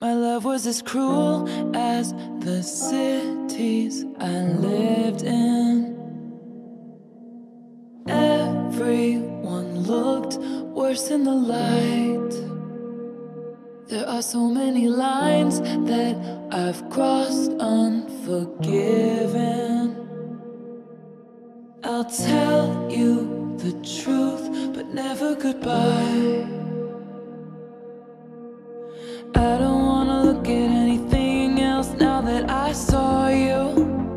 My love was as cruel as the cities I lived in. Everyone looked worse in the light. There are so many lines that I've crossed unforgiven. I'll tell you the truth, but never goodbye. I don't wanna look at anything else now that I saw you.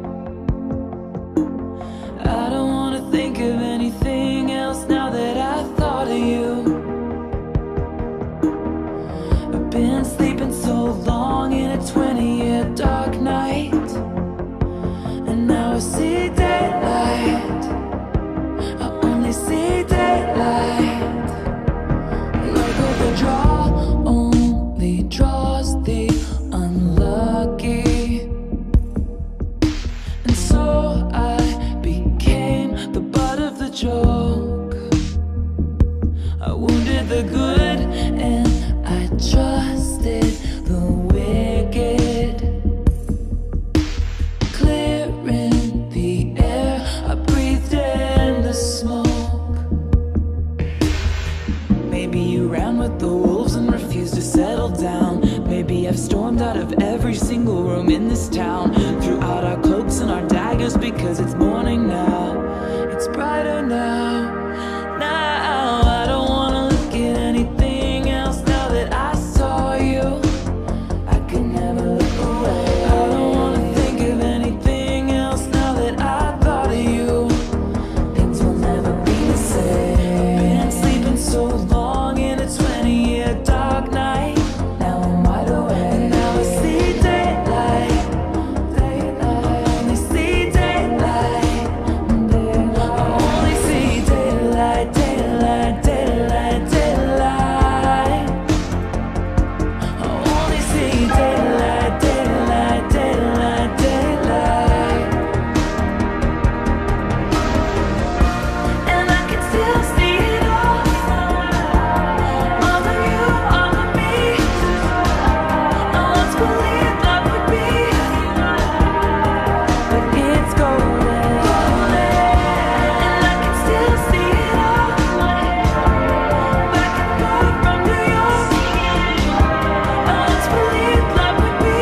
I don't wanna think of anything else now that I thought of you. I've been sleeping so long in a 20-year dark night, and now I see daylight. I only see daylight. Luck of the draw only draws the unlucky, and so I became the butt of the joke. I wounded the good and I trusted the wicked. Clearing the air, I breathed in the smoke. Maybe you ran with the wolves and refused to settle down. Maybe I've stormed out of every single room in this town, threw out our cloaks and our daggers because it's morning now. It's brighter now. Now I don't wanna look at anything else now that I saw you. I can never look away. I don't wanna think of anything else now that I thought of you. Things will never be the same. I've been sleeping so long in a 20-year dark night. Now I'm wide awake, and now I see daylight. I only see daylight. I only see daylight, daylight, daylight, daylight. I only see daylight, daylight, daylight, daylight. And I can still see it all. All of you, all of me. I once believed love would be, but it's golden. And I can still see it all. Back and forth from New York. I once believed love would be,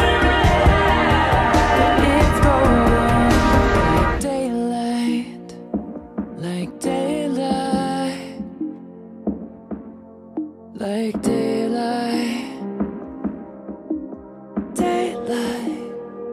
but it's golden. Like daylight, like daylight, daylight.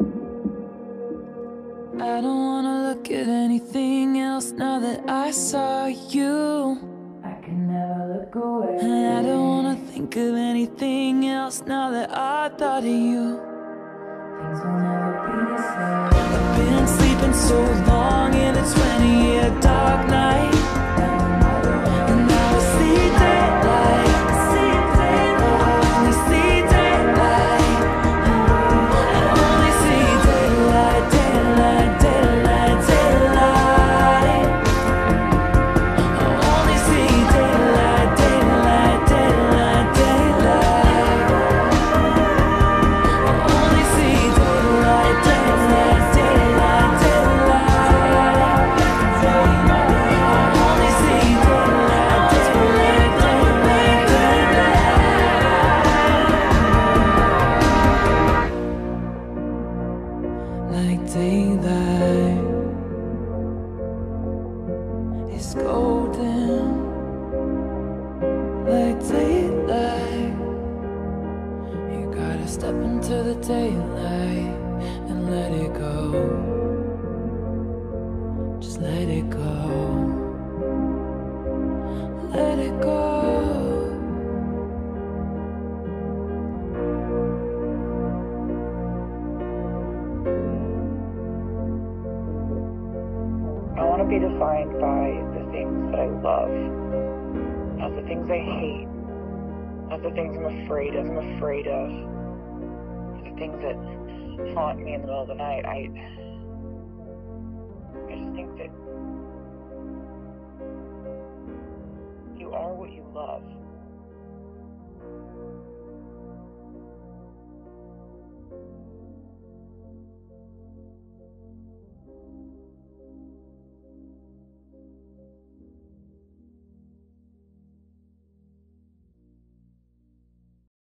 I don't wanna look at anything else now that I saw you. I can never look away. And I don't wanna think of anything else now that I thought of you. Things will never be the same. I've been sleeping so long in a 20-year dark night, and now I see daylight. I only see daylight. I only see daylight, daylight, daylight, daylight. I only see daylight, daylight, daylight, daylight. I only see daylight, daylight, daylight, daylight. I only see daylight, daylight, daylight, daylight. Like daylight is golden. Like daylight, you gotta step into the daylight and let it go. Just let it go. Let it go. I want to be defined by the things that I love, not the things I hate, not the things I'm afraid of, the things that haunt me in the middle of the night. I just think that you are what you love.